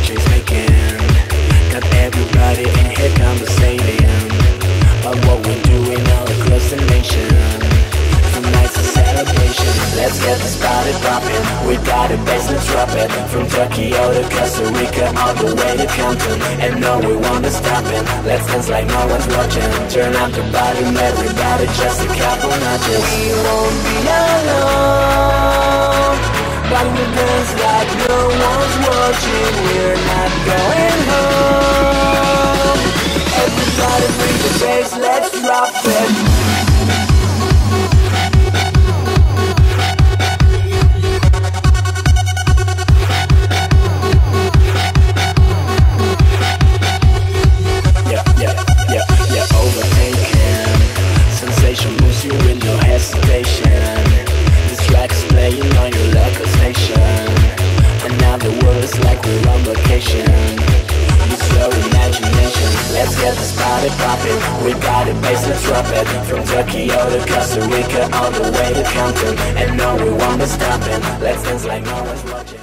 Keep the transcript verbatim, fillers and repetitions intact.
D Js making. Got everybody in here conversating about what we're doing all across the nation. Tonight's a celebration, let's get this party poppin'. We got it, bass, let's drop it. From Tokyo to Costa Rica, all the way to Compton. And no, we won't be stopping. Let's dance like no one's watching. Turn up the volume, everybody, just a couple notches. We won't be alone, but we'll dance like no one's watching. We're not going home. Everybody bring the bass, let's drop it. We got it, bass, let's drop it. From Tokyo to Costa Rica, all the way to Compton. And no, we won't be stopping. Let's dance like no one's watching.